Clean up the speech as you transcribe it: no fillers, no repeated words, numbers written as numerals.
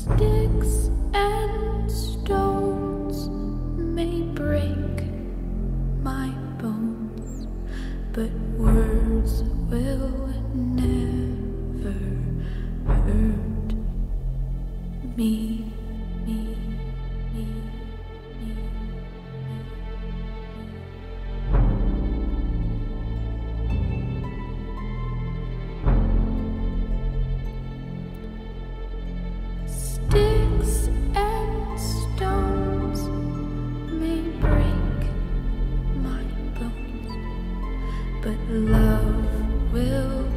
Sticks and stones may break my bones, but words will never hurt me. Sticks and stones may break my bones, but love will